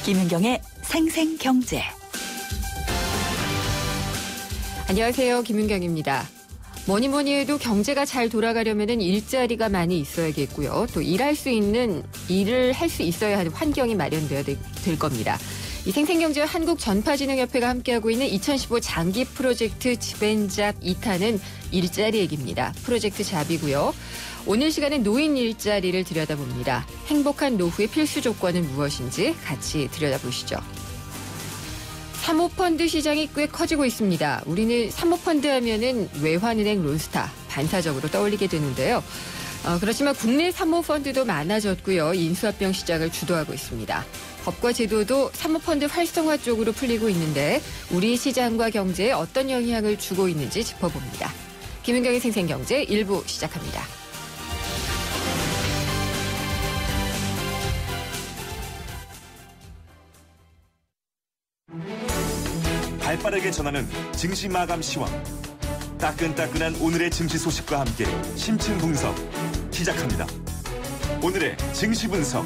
김은경의 생생경제. 안녕하세요. 김은경입니다. 뭐니 해도 경제가 잘 돌아가려면 일자리가 많이 있어야겠고요. 또 일할 수 있는 일을 할 수 있어야 하는 환경이 마련되어야 될 겁니다. 이 생생경제와 한국전파진흥협회가 함께하고 있는 2015 장기 프로젝트 집앤잡 2탄은 일자리 얘기입니다. 프로젝트 잡이고요. 오늘 시간엔 노인 일자리를 들여다봅니다. 행복한 노후의 필수 조건은 무엇인지 같이 들여다보시죠. 사모펀드 시장이 꽤 커지고 있습니다. 우리는 사모펀드 하면은 외환은행 론스타 반사적으로 떠올리게 되는데요. 그렇지만 국내 사모펀드도 많아졌고요. 인수합병 시장을 주도하고 있습니다. 법과 제도도 사모펀드 활성화 쪽으로 풀리고 있는데 우리 시장과 경제에 어떤 영향을 주고 있는지 짚어봅니다. 김은경의 생생경제 1부 시작합니다. 발빠르게 전하는 증시 마감 시황. 따끈따끈한 오늘의 증시 소식과 함께 심층 분석 시작합니다. 오늘의 증시 분석.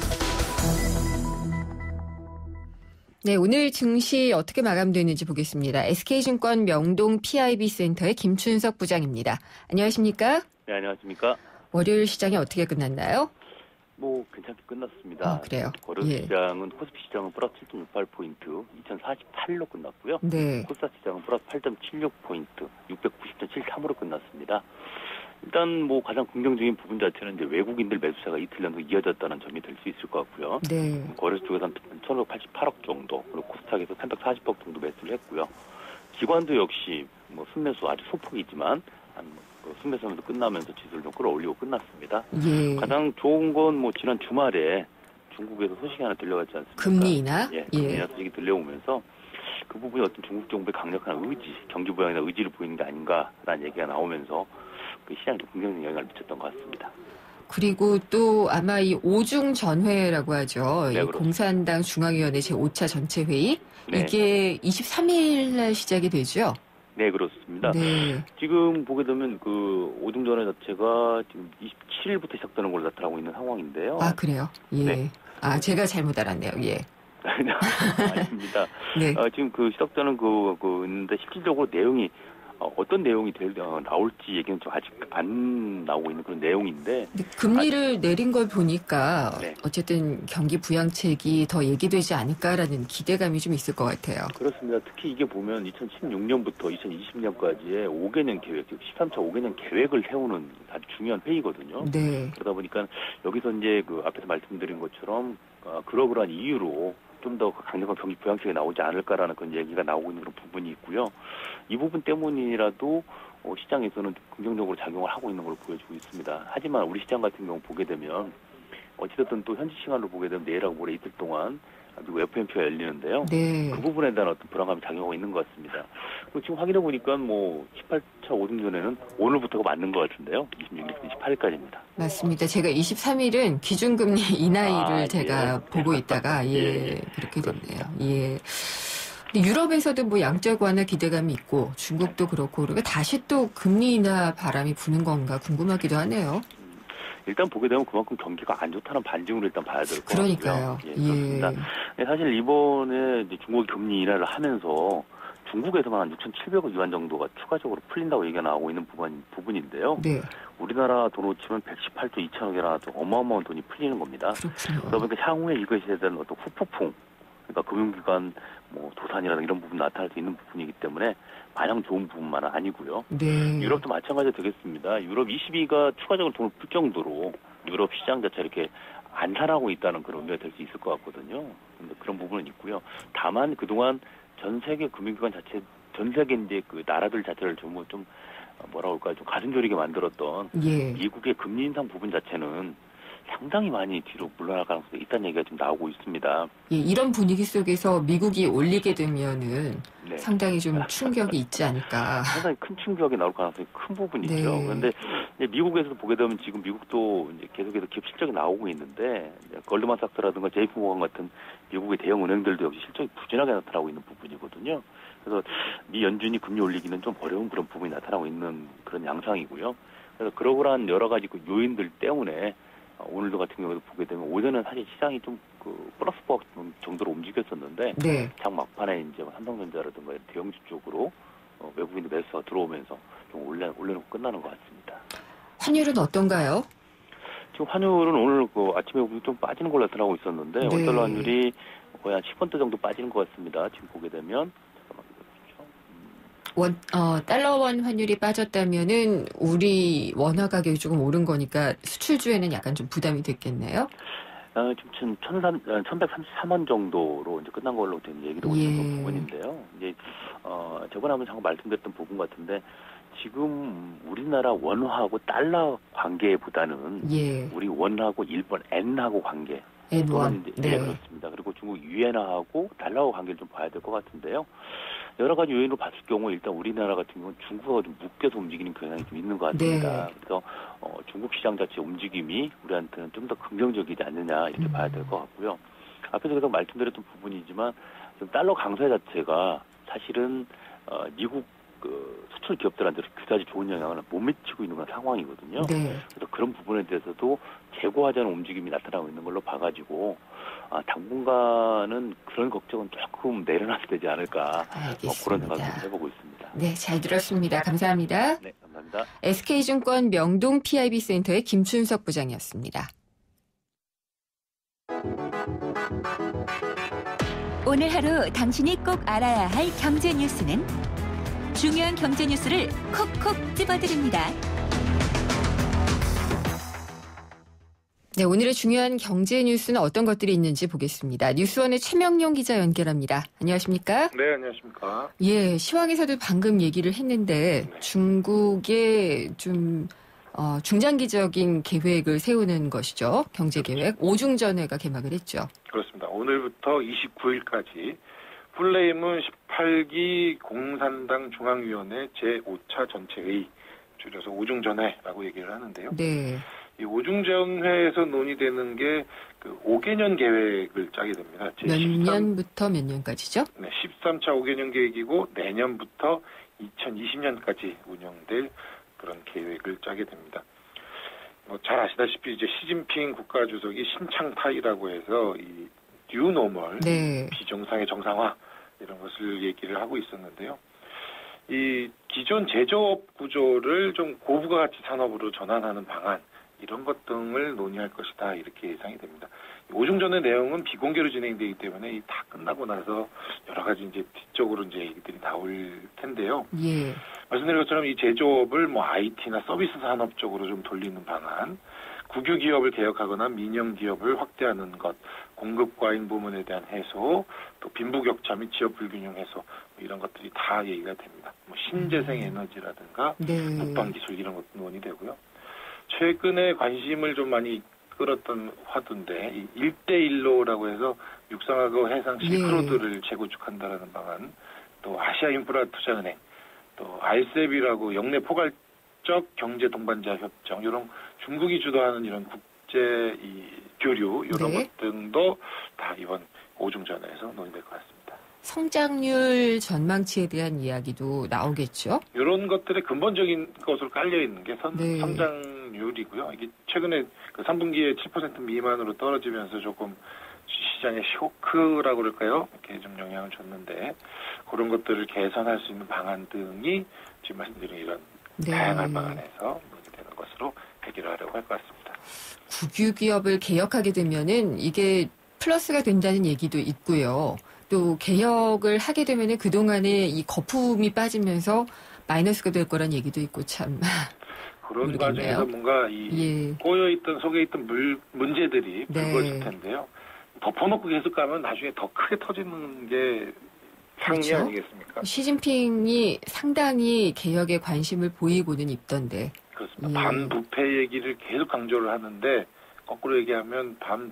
네, 오늘 증시 어떻게 마감되는지 보겠습니다. SK증권 명동 PIB 센터의 김춘석 부장입니다. 안녕하십니까? 네, 안녕하십니까? 월요일 시장이 어떻게 끝났나요? 괜찮게 끝났습니다. 그래요? 거래 시장은 코스피 시장은 플러스 7.68포인트, 2048로 끝났고요. 네. 코스닥 시장은 플러스 8.76포인트, 690.73으로 끝났습니다. 일단 가장 긍정적인 부분 자체는 이제 외국인들 매수세가 이틀 연속 이어졌다는 점이 될 수 있을 것 같고요. 네. 거래소 쪽에서 한 1,588억 정도, 그리고 코스닥에서 340억 정도 매수를 했고요. 기관도 역시 순매수 아주 소폭이지만 순매수하면서 끝나면서 지수를 좀 끌어올리고 끝났습니다. 예. 가장 좋은 건 지난 주말에 중국에서 소식이 하나 들려왔지 않습니까? 금리 인하? 금리 인하 소식이 들려오면서 그 부분이 어떤 중국 정부의 강력한 의지, 경기 부양이나 의지를 보이는 게 아닌가라는 얘기가 나오면서 그 시장에 긍정적인 영향을 미쳤던 것 같습니다. 그리고 또 아마 이 오중 전회라고 하죠. 네, 이 공산당 중앙위원회 제5차 전체 회의. 네. 이게 23일 날 시작이 되죠? 네, 그렇습니다. 네. 지금 보게 되면 그 오중전회 자체가 지금 27일부터 시작되는 걸로 나타나고 있는 상황인데요. 아, 그래요? 예. 네. 제가 잘못 알았네요. 예. 아닙니다. 네. 지금 그 시작되는 있는데 실질적으로 내용이 어떤 내용이 나올지 얘기는 좀 아직 안 나오고 있는 그런 내용인데. 금리를 내린 걸 보니까 네. 어쨌든 경기 부양책이 더 얘기되지 않을까라는 기대감이 좀 있을 것 같아요. 그렇습니다. 특히 이게 보면 2016년부터 2020년까지의 5개년 계획, 즉 13차 5개년 계획을 세우는 아주 중요한 회의거든요. 네. 그러다 보니까 여기서 이제 그 앞에서 말씀드린 것처럼 그러한 이유로 좀 더 강력한 경기 부양책이 나오지 않을까라는 그런 얘기가 나오고 있는 그런 부분이 있고요. 이 부분 때문이라도 시장에서는 긍정적으로 작용을 하고 있는 걸로 보여지고 있습니다. 하지만 우리 시장 같은 경우 보게 되면 어찌됐든 또 현지 시간으로 보게 되면 내일하고 모레 이틀 동안 미국 FOMC가 열리는데요. 네. 그 부분에 대한 어떤 불안감이 작용하고 있는 것 같습니다. 그리고 지금 확인해 보니까 18차 5등전에는 오늘부터가 맞는 것 같은데요. 26일부터 28일까지입니다. 맞습니다. 제가 23일은 기준금리 인하일을 제가 예. 보고 있다가 그렇게 됐네요. 예. 근데 유럽에서도 양적 완화 기대감이 있고 중국도 그렇고 그리고 다시 또 금리 인하 바람이 부는 건가 궁금하기도 하네요. 일단 보게 되면 그만큼 경기가 안 좋다는 반증으로 일단 봐야 될 것 같고요. 그러니까요. 예, 그렇습니다. 사실 이번에 이제 중국이 금리 인하를 하면서 중국에서만 한 6,700억 위안 정도가 추가적으로 풀린다고 얘기가 나오고 있는 부분인데요. 네. 우리나라 돈으로 치면 118조 2천억이나 아주 어마어마한 돈이 풀리는 겁니다. 그렇군요. 그러다 보니까 향후에 이것에 대한 어떤 후폭풍, 그러니까 금융기관, 도산이라든가 이런 부분 나타날 수 있는 부분이기 때문에 마냥 좋은 부분만은 아니고요. 네. 유럽도 마찬가지가 되겠습니다. 유럽 22가 추가적으로 돈을 풀 정도로 유럽 시장 자체 이렇게 안산하고 있다는 그런 의미가 될 수 있을 것 같거든요. 근데 그런 부분은 있고요. 다만 그동안 전 세계 금융기관 자체, 전 세계 이제 그 나라들 자체를 좀 가슴 졸이게 만들었던 미국의 금리 인상 부분 자체는 상당히 많이 뒤로 물러날 가능성이 있다는 얘기가 좀 나오고 있습니다. 예, 이런 분위기 속에서 미국이 올리게 되면은 네. 상당히 좀 충격이 있지 않을까. 상당히 큰 충격이 나올 가능성이 큰 부분이죠. 네. 그런데 미국에서도 보게 되면 지금 미국도 이제 계속해서 기업 실적이 나오고 있는데 골드만삭스라든가 JP모건 같은 미국의 대형 은행들도 역시 실적이 부진하게 나타나고 있는 부분이거든요. 그래서 미 연준이 금리 올리기는 좀 어려운 그런 부분이 나타나고 있는 그런 양상이고요. 그래서 그러한 여러 가지 그 요인들 때문에 오늘도 같은 경우도 보게 되면 오전은 사실 시장이 좀 플러스 퍼 정도로 움직였었는데 네. 장 막판에 이제 삼성전자라든가 대형주 쪽으로 외국인들 매수가 들어오면서 좀 올려놓고 끝나는 것 같습니다. 환율은 어떤가요? 지금 환율은 오늘 아침에 좀 빠지는 걸로 나타나고 있었는데 네. 원달러 환율이 거의 한 10원대 정도 빠지는 것 같습니다. 지금 보게 되면 달러 원 환율이 빠졌다면은 우리 원화 가격이 조금 오른 거니까 수출주에는 약간 좀 부담이 됐겠네요. 지금 1133원 정도로 이제 끝난 걸로 지금 얘기를 예. 오는 부분인데요. 이제 저번에 한번 잠깐 말씀드렸던 부분 같은데 지금 우리나라 원화하고 달러 관계보다는 예. 우리 원하고 일본 엔하고 관계. N1. 네, 그렇습니다. 그리고 중국 유엔화하고 달러하고 관계를 좀 봐야 될 것 같은데요. 여러 가지 요인으로 봤을 경우 일단 우리나라 같은 경우는 중국하고 좀 묶여서 움직이는 경향이 좀 있는 것 같습니다. 네. 그래서 중국 시장 자체 움직임이 우리한테는 좀 더 긍정적이지 않느냐 이렇게 봐야 될 것 같고요. 앞에서 계속 말씀드렸던 부분이지만 지금 달러 강세 자체가 사실은 미국 수출 기업들한테 그다지 좋은 영향을 못 미치고 있는 그런 상황이거든요. 네. 그래서 그런 부분에 대해서도 재고하자는 움직임이 나타나고 있는 걸로 봐가지고 당분간은 그런 걱정은 조금 내려놔도 되지 않을까 그런 생각을 좀 해보고 있습니다. 네, 잘 들었습니다. 감사합니다. 네, 감사합니다. SK증권 명동 PIB 센터의 김춘석 부장이었습니다. 오늘 하루 당신이 꼭 알아야 할 경제 뉴스는 중요한 경제 뉴스를 콕콕 집어드립니다. 네, 오늘의 중요한 경제 뉴스는 어떤 것들이 있는지 보겠습니다. 뉴스원의 최명용 기자 연결합니다. 안녕하십니까? 네, 안녕하십니까? 예, 시황에서도 방금 얘기를 했는데 네. 중국의 좀 중장기적인 계획을 세우는 것이죠. 경제 계획. 오중전회가 개막을 했죠. 그렇습니다. 오늘부터 29일까지 플레임은 18기 공산당 중앙위원회 제5차 전체회의, 줄여서 오중전회라고 얘기를 하는데요. 네. 이 오중전회에서 논의되는 게 5개년 계획을 짜게 됩니다. 몇 년부터 몇 년까지죠? 네, 13차 5개년 계획이고 내년부터 2020년까지 운영될 그런 계획을 짜게 됩니다. 잘 아시다시피 이제 시진핑 국가주석이 신창타이라고 해서 이 뉴노멀, 네. 비정상의 정상화 이런 것을 얘기를 하고 있었는데요. 이 기존 제조업 구조를 좀 고부가 가치 산업으로 전환하는 방안 이런 것 등을 논의할 것이다 이렇게 예상이 됩니다. 오중전의 내용은 비공개로 진행되기 때문에 이 다 끝나고 나서 여러 가지 이제 뒤쪽으로 이제 얘기들이 나올 텐데요. 예. 말씀드린 것처럼 이 제조업을 IT나 서비스 산업 쪽으로 좀 돌리는 방안, 국유 기업을 개혁하거나 민영 기업을 확대하는 것, 공급 과잉 부문에 대한 해소, 또 빈부격차 및 지역 불균형 해소 이런 것들이 다 얘기가 됩니다. 신재생 에너지라든가 네. 국방 기술 이런 것도 논의되고요. 최근에 관심을 좀 많이 끌었던 화두인데 이 1대1로라고 해서 육상하고 해상 실크로드를 재구축한다라는 방안, 또 아시아 인프라 투자은행, 또 RCEP이라고 영내 포괄적 경제 동반자 협정, 이런 중국이 주도하는 이런 국제 이 교류 이런 것 등도 다 이번 오중전회에서 논의될 것 같습니다. 성장률 전망치에 대한 이야기도 나오겠죠? 이런 것들의 근본적인 것으로 깔려 있는 게 네. 성장률이고요. 이게 최근에 3분기에 7% 미만으로 떨어지면서 조금 시장에 쇼크라고 그럴까요? 이렇게 좀 영향을 줬는데 그런 것들을 개선할 수 있는 방안 등이 지금 말씀드린 이런 다양한 방안에서 논의되는 것으로 해결을 하려고 할 것 같습니다. 국유 기업을 개혁하게 되면은 이게 플러스가 된다는 얘기도 있고요. 또 개혁을 하게 되면은 그동안에 이 거품이 빠지면서 마이너스가 될 거란 얘기도 있고 참 그런 모르겠네요. 과정에서 뭔가 이 꼬여있던 속에 있던 문제들이 불거질 텐데요. 덮어놓고 계속 가면 나중에 더 크게 터지는 게 상리 그렇죠? 아니겠습니까? 시진핑이 상당히 개혁에 관심을 보이고는 있던데. 그렇습니다. 반부패 얘기를 계속 강조를 하는데 거꾸로 얘기하면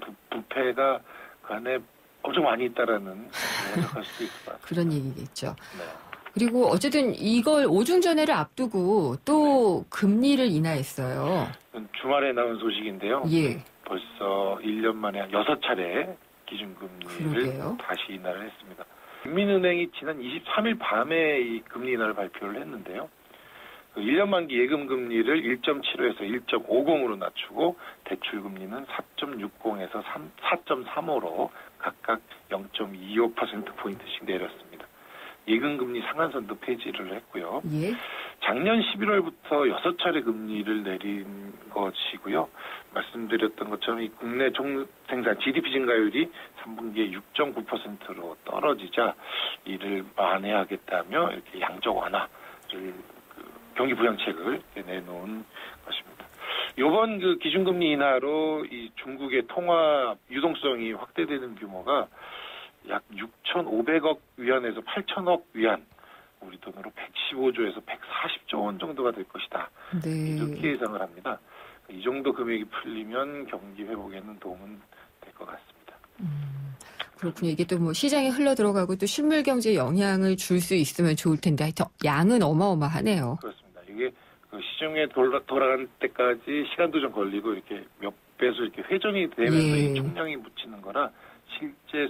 반부패가 그 안에 엄청 많이 있다라는 해석할 수도 있을 것 같습니다. 그런 얘기겠죠. 네. 그리고 어쨌든 이걸 오중전회를 앞두고 또 금리를 인하했어요. 주말에 나온 소식인데요. 예. 벌써 1년 만에 한 6차례 기준금리를 그러게요. 다시 인하를 했습니다. 국민은행이 지난 23일 밤에 이 금리 인하를 발표를 했는데요. 그 1년 만기 예금 금리를 1.75에서 1.50으로 낮추고 대출 금리는 4.60에서 4.35로 각각 0.25%포인트씩 내렸습니다. 예금 금리 상한선도 폐지를 했고요. 예. 작년 11월부터 6차례 금리를 내린 것이고요. 말씀드렸던 것처럼 이 국내 총생산 GDP 증가율이 3분기에 6.9%로 떨어지자 이를 만회하겠다며 이렇게 양적 완화를 경기 부양책을 내놓은 것입니다. 이번 그 기준금리 인하로 이 중국의 통화 유동성이 확대되는 규모가 약 6,500억 위안에서 8,000억 위안, 우리 돈으로 115조에서 140조 원 정도가 될 것이다. 네. 이렇게 예상을 합니다. 이 정도 금액이 풀리면 경기 회복에는 도움은 될 것 같습니다. 그렇군요. 이게 또 뭐 시장에 흘러 들어가고 또 실물 경제에 영향을 줄 수 있으면 좋을 텐데 하여튼 양은 어마어마하네요. 그렇습니다. 이게 그 시중에 돌아갈 때까지 시간도 좀 걸리고 이렇게 몇 배수 이렇게 회전이 되면서 예. 이 총량이 묻히는 거라 실제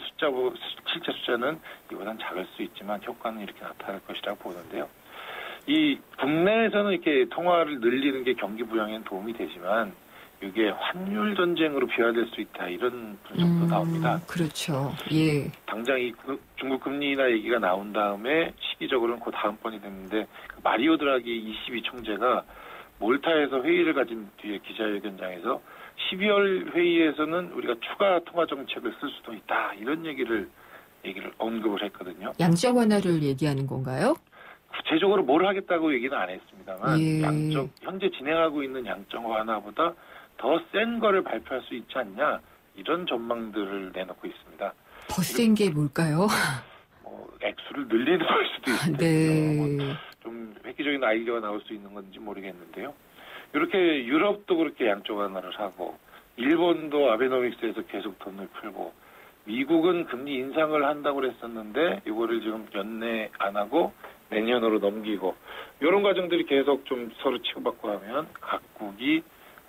숫자는 이보다는 작을 수 있지만 효과는 이렇게 나타날 것이라고 보는데요. 이 국내에서는 이렇게 통화를 늘리는 게 경기 부양에는 도움이 되지만 이게 환율 전쟁으로 비화될 수 있다 이런 분석도 나옵니다. 그렇죠. 예. 당장 이 중국 금리 인하 얘기가 나온 다음에 시기적으로는 그 다음번이 됐는데 마리오 드라기 ECB 총재가 몰타에서 회의를 가진 뒤에 기자회견장에서 12월 회의에서는 우리가 추가 통화 정책을 쓸 수도 있다 이런 얘기를 언급을 했거든요. 양적 완화를 얘기하는 건가요? 구체적으로 뭘 하겠다고 얘기는 안 했습니다만 예. 현재 진행하고 있는 양적 완화보다 더 센 거를 발표할 수 있지 않냐 이런 전망들을 내놓고 있습니다. 더 센 게 뭘까요? 뭐 액수를 늘리는 걸 수도 있을 네. 텐데요. 좀 획기적인 아이디어가 나올 수 있는 건지 모르겠는데요. 이렇게 유럽도 그렇게 양적 완화를 하고 일본도 아베노믹스에서 계속 돈을 풀고 미국은 금리 인상을 한다고 그랬었는데 이거를 지금 연내 안 하고 내년으로 넘기고 이런 과정들이 계속 좀 서로 치고받고 하면 각국이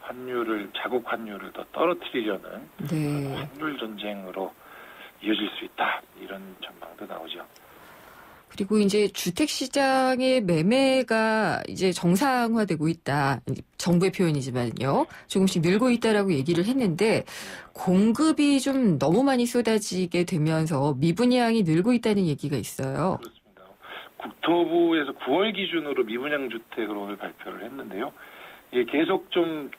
자국 환율을 더 떨어뜨리려는 네. 환율 전쟁으로 이어질 수 있다 이런 전망도 나오죠. 그리고 이제 주택 시장의 매매가 이제 정상화되고 있다. 정부의 표현이지만요. 조금씩 늘고 있다라고 얘기를 했는데 공급이 좀 너무 많이 쏟아지게 되면서 미분양이 늘고 있다는 얘기가 있어요. 그렇습니다. 국토부에서 9월 기준으로 미분양 주택을 오늘 발표를 했는데요. 이게 계속 좀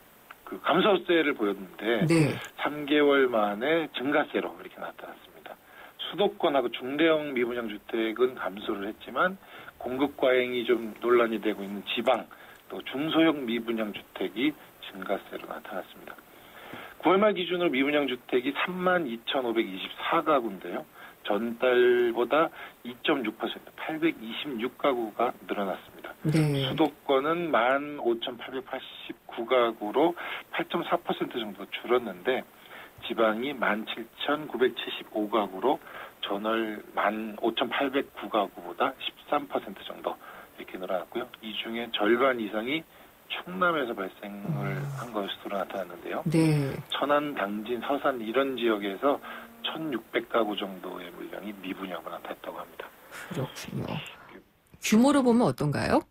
감소세를 보였는데 네. 3개월 만에 증가세로 이렇게 나타났습니다. 수도권하고 중대형 미분양 주택은 감소를 했지만 공급 과잉이 좀 논란이 되고 있는 지방 또 중소형 미분양 주택이 증가세로 나타났습니다. 9월 말 기준으로 미분양 주택이 32,524가구인데요. 전달보다 2.6% 826가구가 늘어났습니다. 네. 수도권은 15,889가구로 8.4% 정도 줄었는데 지방이 17,975가구로 전월 15,809가구보다 13% 정도 이렇게 늘어났고요. 이 중에 절반 이상이 충남에서 발생을 한 것으로 나타났는데요. 네. 천안, 당진, 서산 이런 지역에서 1,600가구 정도의 물량이 미분양으로 나타났다고 합니다. 그렇군요. 규모로 보면 어떤가요?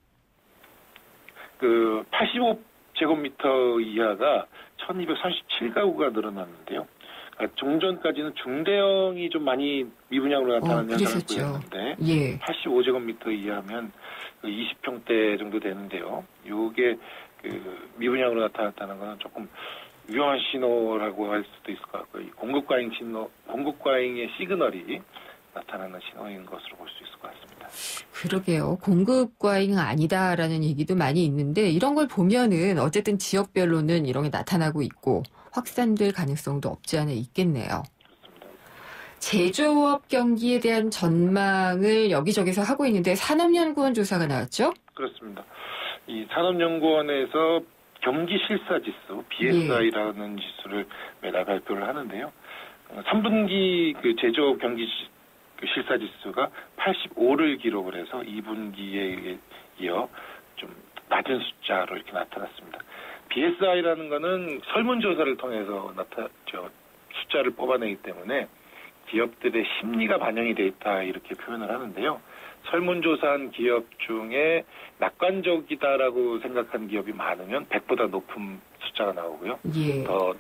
85제곱미터 이하가 1,237가구가 늘어났는데요. 그러니까 종전까지는 중대형이 좀 많이 미분양으로 나타나는 현상을 보였는데 예. 85제곱미터 이하면 20평대 정도 되는데요. 이게 미분양으로 나타났다는 것은 조금 위험한 신호라고 할 수도 있을 것 같고요. 공급 과잉의 시그널이 나타나는 신호인 것으로 볼 수 있을 것 같습니다. 그러게요. 공급 과잉은 아니다라는 얘기도 많이 있는데 이런 걸 보면은 어쨌든 지역별로는 이런 게 나타나고 있고 확산될 가능성도 없지 않아 있겠네요. 그렇습니다. 제조업 경기에 대한 전망을 여기저기서 하고 있는데 산업연구원 조사가 나왔죠? 그렇습니다. 이 산업연구원에서 경기실사지수 BSI라는 지수를 매달 발표를 하는데요. 3분기 제조업 경기 실사지수가 85를 기록을 해서 2분기에 이어 좀 낮은 숫자로 이렇게 나타났습니다. BSI라는 거는 설문조사를 통해서 숫자를 뽑아내기 때문에 기업들의 심리가 반영이 돼 있다 이렇게 표현을 하는데요. 설문조사한 기업 중에 낙관적이다라고 생각한 기업이 많으면 100보다 높은 숫자가 나오고요. 예. 더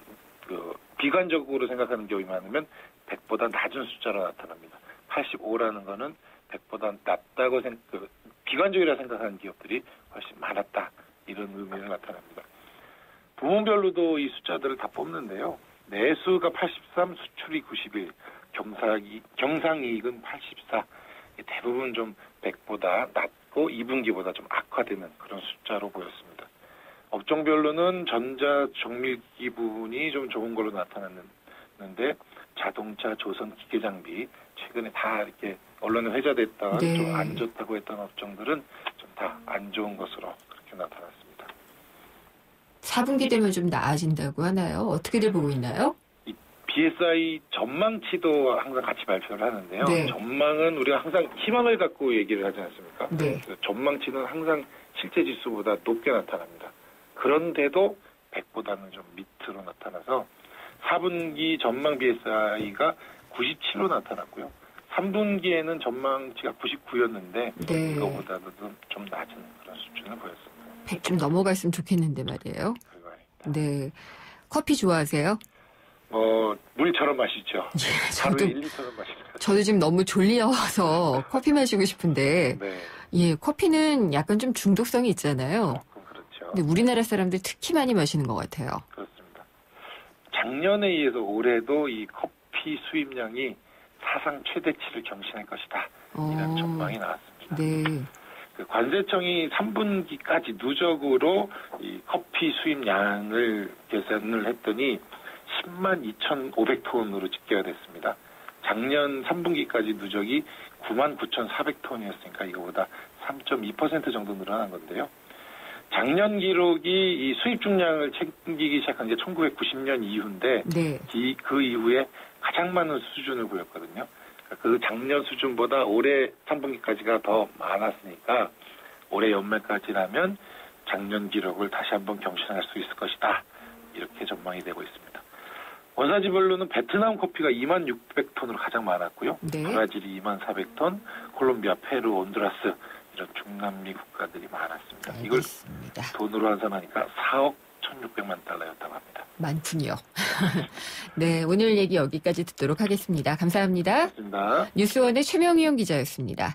비관적으로 생각하는 기업이 많으면 100보다 낮은 숫자로 나타납니다. 85라는 거는 100보다 낮다고 비관적이라 생각하는 기업들이 훨씬 많았다. 이런 의미를 나타납니다. 부문별로도 이 숫자들을 다 뽑는데요. 내수가 83, 수출이 91, 경상이익은 84. 대부분 좀 100보다 낮고 2분기보다 좀 악화되는 그런 숫자로 보였습니다. 업종별로는 전자, 정밀기 부분이 좀 좋은 걸로 나타났는데 자동차, 조선, 기계장비 최근에 다 이렇게 언론에 회자됐던 네. 좀 안 좋다고 했던 업종들은 좀 다 안 좋은 것으로 그렇게 나타났습니다. 4분기 되면 좀 나아진다고 하나요? 어떻게들 보고 있나요? 이 BSI 전망치도 항상 같이 발표를 하는데요. 네. 전망은 우리가 항상 희망을 갖고 얘기를 하지 않습니까? 네. 전망치는 항상 실제 지수보다 높게 나타납니다. 그런데도 100보다는 좀 밑으로 나타나서 4분기 전망 BSI가 97로 나타났고요. 3분기에는 전망치가 99였는데 네. 이거보다도 좀 낮은 그런 수준을 보였습니다. 100 좀 넘어갔으면 좋겠는데 말이에요. 결과입니다. 네. 커피 좋아하세요? 물처럼 마시죠. 저도, 하루에 1리터는 마십니다. 저도 지금 너무 졸려서 커피 마시고 싶은데, 네, 예, 커피는 약간 좀 중독성이 있잖아요. 조금 그렇죠. 근데 우리나라 사람들 특히 많이 마시는 것 같아요. 그렇습니다. 작년에 이어서 올해도 이 커피 수입량이 사상 최대치를 경신할 것이다. 이런 전망이 나왔습니다. 네. 그 관세청이 3분기까지 누적으로 이 커피 수입량을 계산을 했더니 10만 2,500톤으로 집계가 됐습니다. 작년 3분기까지 누적이 9만 9,400톤이었으니까 이거보다 3.2% 정도 늘어난 건데요. 작년 기록이 이 수입 중량을 챙기기 시작한 게 1990년 이후인데 네. 그 이후에 가장 많은 수준을 보였거든요. 그 작년 수준보다 올해 3분기까지가 더 많았으니까 올해 연말까지라면 작년 기록을 다시 한번 경신할 수 있을 것이다. 이렇게 전망이 되고 있습니다. 원산지별로는 베트남 커피가 2만 600톤으로 가장 많았고요. 네. 브라질이 2만 400톤, 콜롬비아, 페루, 온두라스 이런 중남미 국가들이 많았습니다. 이걸 알겠습니다. 돈으로 환산하니까 4억 1,600만 달러였다고 합니다. 많군요. 네, 오늘 얘기 여기까지 듣도록 하겠습니다. 감사합니다. 고맙습니다. 뉴스원의 최명희영 기자였습니다.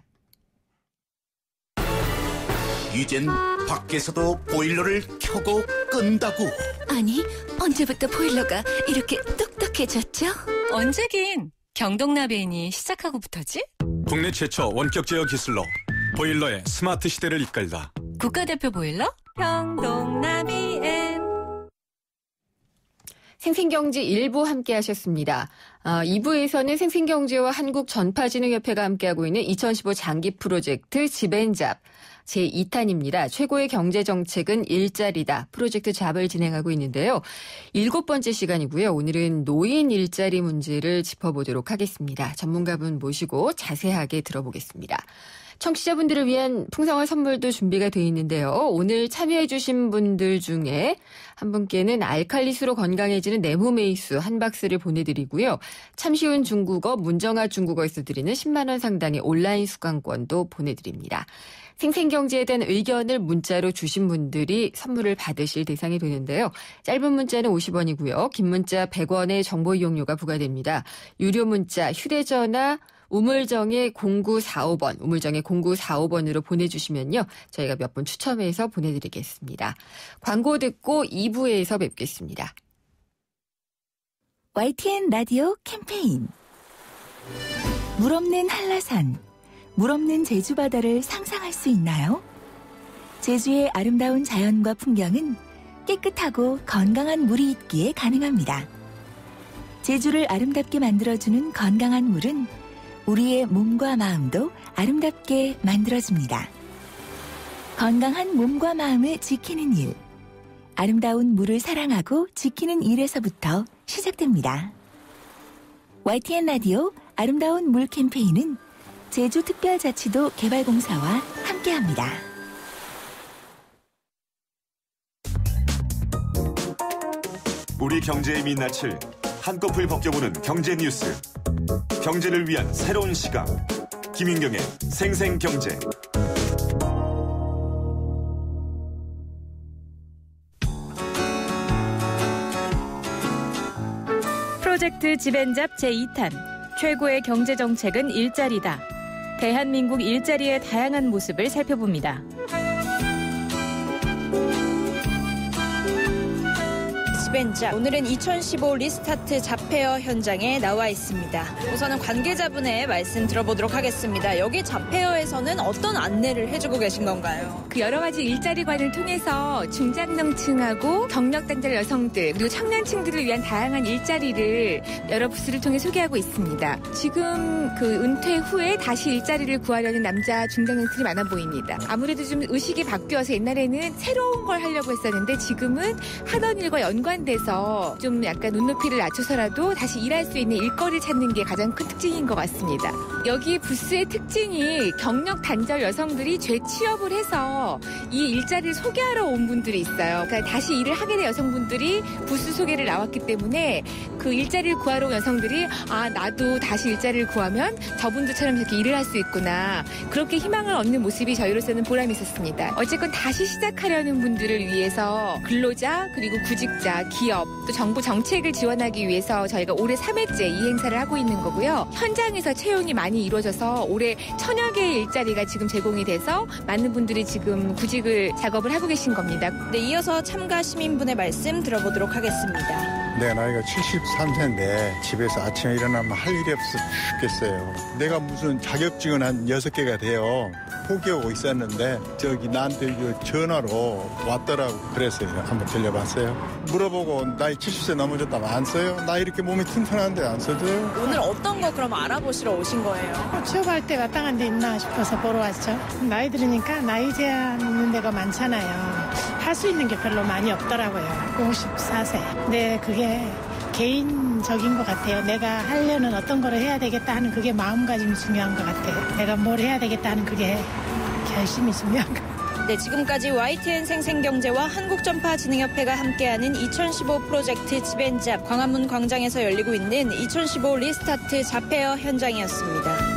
이젠 밖에서도 보일러를 켜고 끈다고. 아니, 언제부터 보일러가 이렇게 똑똑해졌죠? 언제긴 경동나베인이 시작하고부터지? 국내 최초 원격 제어 기술로 보일러의 스마트 시대를 이끌다. 국가대표 보일러? 경동나비엔. 생생경제 1부 함께 하셨습니다. 2부에서는 생생경제와 한국전파진흥협회가 함께하고 있는 2015 장기 프로젝트 집앤잡 제2탄입니다. 최고의 경제정책은 일자리다. 프로젝트 잡을 진행하고 있는데요. 7번째 시간이고요. 오늘은 노인 일자리 문제를 짚어보도록 하겠습니다. 전문가분 모시고 자세하게 들어보겠습니다. 청취자분들을 위한 풍성한 선물도 준비가 돼 있는데요. 오늘 참여해 주신 분들 중에 한 분께는 알칼리수로 건강해지는 네모메이수 한 박스를 보내드리고요. 참 쉬운 중국어 문정아 중국어에서 드리는 10만 원 상당의 온라인 수강권도 보내드립니다. 생생경제에 대한 의견을 문자로 주신 분들이 선물을 받으실 대상이 되는데요. 짧은 문자는 50원이고요. 긴 문자 100원의 정보 이용료가 부과됩니다. 유료 문자 휴대전화 우물정의 0945번, 우물정의 0945번으로 보내주시면요. 저희가 몇 분 추첨해서 보내드리겠습니다. 광고 듣고 2부에서 뵙겠습니다. YTN 라디오 캠페인 물 없는 한라산, 물 없는 제주 바다를 상상할 수 있나요? 제주의 아름다운 자연과 풍경은 깨끗하고 건강한 물이 있기에 가능합니다. 제주를 아름답게 만들어주는 건강한 물은 우리의 몸과 마음도 아름답게 만들어줍니다. 건강한 몸과 마음을 지키는 일. 아름다운 물을 사랑하고 지키는 일에서부터 시작됩니다. YTN 라디오 아름다운 물 캠페인은 제주특별자치도 개발공사와 함께합니다. 우리 경제의 민낯을 한꺼풀 벗겨보는 경제 뉴스. 경제를 위한 새로운 시각. 김윤경의 생생경제. 프로젝트 집앤잡 제2탄 최고의 경제정책은 일자리다. 대한민국 일자리의 다양한 모습을 살펴봅니다. 집앤잡, 오늘은 2015 리스타트 잡페어 현장에 나와 있습니다. 우선은 관계자분의 말씀 들어보도록 하겠습니다. 여기 잡페어에서는 어떤 안내를 해주고 계신 건가요? 그 여러 가지 일자리관을 통해서 중장년층하고 경력단절 여성들 그리고 청년층들을 위한 다양한 일자리를 여러 부스를 통해 소개하고 있습니다. 지금 그 은퇴 후에 다시 일자리를 구하려는 남자 중장년층이 많아 보입니다. 아무래도 좀 의식이 바뀌어서 옛날에는 새로운 걸 하려고 했었는데 지금은 하던 일과 연관돼서 좀 약간 눈높이를 낮춰서라도 다시 일할 수 있는 일거리를 찾는 게 가장 큰 특징인 것 같습니다. 여기 부스의 특징이 경력 단절 여성들이 재취업을 해서 이 일자리를 소개하러 온 분들이 있어요. 그러니까 다시 일을 하게 된 여성분들이 부스 소개를 나왔기 때문에 그 일자리를 구하러 온 여성들이 나도 다시 일자리를 구하면 저분들처럼 이렇게 일을 할 수 있구나. 그렇게 희망을 얻는 모습이 저희로서는 보람이 있었습니다. 어쨌건 다시 시작하려는 분들을 위해서 근로자 그리고 구직자, 기업 또 정부 정책을 지원하기 위해서 저희가 올해 3회째 이 행사를 하고 있는 거고요. 현장에서 채용이 많이 이루어져서 올해 1000여 개의 일자리가 지금 제공이 돼서 많은 분들이 지금 구직을 작업을 하고 계신 겁니다. 네, 이어서 참가 시민분의 말씀 들어보도록 하겠습니다. 내 나이가 73세인데 집에서 아침에 일어나면 할 일이 없어 죽겠어요. 내가 무슨 자격증은 한 6개가 돼요. 포기하고 있었는데 저기 나한테 전화로 왔더라고. 그랬어요. 한번 들려봤어요. 물어보고 나이 70세 넘어졌다면 안 써요? 나 이렇게 몸이 튼튼한데 안 써줘요? 오늘 어떤 거 그럼 알아보시러 오신 거예요? 취업할 때 마땅한 데 있나 싶어서 보러 왔죠. 나이 들으니까 나이 제한 있는 데가 많잖아요. 할 수 있는 게 별로 많이 없더라고요. 54세. 근데 그게 개인적인 것 같아요. 내가 하려는 어떤 거를 해야 되겠다 하는 그게 마음가짐이 중요한 것 같아요. 내가 뭘 해야 되겠다 하는 그게 결심이 중요한 것 같아요. 네, 지금까지 YTN 생생경제와 한국전파진흥협회가 함께하는 2015 프로젝트 집앤잡 광화문 광장에서 열리고 있는 2015 리스타트 잡페어 현장이었습니다.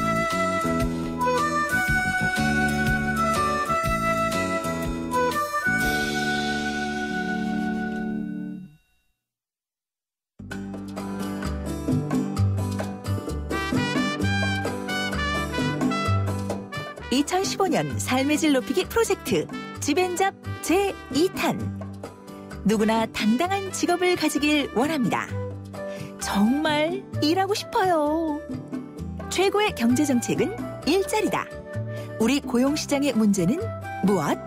(2015년) 삶의 질 높이기 프로젝트 집앤잡 제2탄. 누구나 당당한 직업을 가지길 원합니다. 정말 일하고 싶어요. 최고의 경제정책은 일자리다. 우리 고용시장의 문제는 무엇?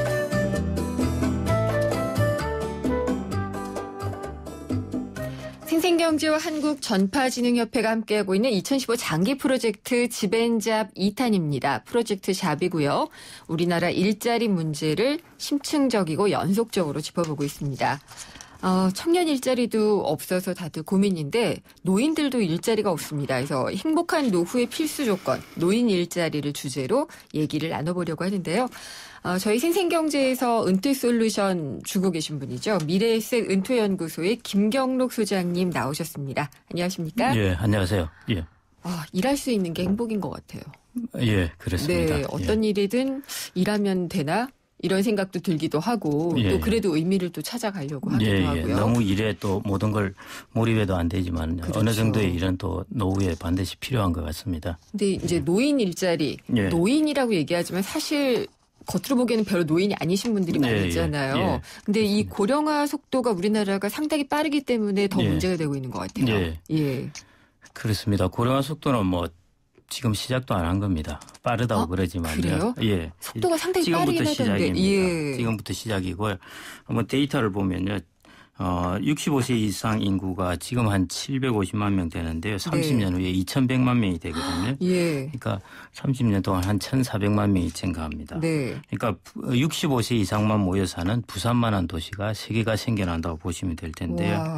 생생경제와 한국전파진흥협회가 함께하고 있는 2015 장기 프로젝트 집앤잡 2탄입니다. 프로젝트 잡이고요. 우리나라 일자리 문제를 심층적이고 연속적으로 짚어보고 있습니다. 청년 일자리도 없어서 다들 고민인데 노인들도 일자리가 없습니다. 그래서 행복한 노후의 필수 조건, 노인 일자리를 주제로 얘기를 나눠보려고 하는데요. 저희 생생경제에서 은퇴솔루션 주고 계신 분이죠. 미래에셋 은퇴연구소의 김경록 소장님 나오셨습니다. 안녕하십니까? 예, 안녕하세요. 예. 일할 수 있는 게 행복인 것 같아요. 예, 그렇습니다. 네, 어떤 일이든 일하면 되나? 이런 생각도 들기도 하고 또 그래도 의미를 또 찾아가려고 하기도 하고요. 너무 일에 또 모든 걸 몰입해도 안 되지만 그렇죠. 어느 정도의 일은 또 노후에 반드시 필요한 것 같습니다. 근데 이제 노인 일자리, 노인이라고 얘기하지만 사실 겉으로 보기에는 별로 노인이 아니신 분들이 많이 있잖아요. 근데 이 고령화 속도가 우리나라가 상당히 빠르기 때문에 더 문제가 되고 있는 것 같아요. 그렇습니다. 고령화 속도는 지금 시작도 안 한 겁니다. 빠르다고 그러지만요. 그래요? 예. 속도가 상당히 빠르긴 하던데. 지금부터 시작이고요. 한번 데이터를 보면요. 65세 이상 인구가 지금 한 750만 명 되는데요. 30년 후에 2,100만 명이 되거든요. 그러니까 30년 동안 한 1,400만 명이 증가합니다. 그러니까 65세 이상만 모여 사는 부산만한 도시가 3개가 생겨난다고 보시면 될 텐데요.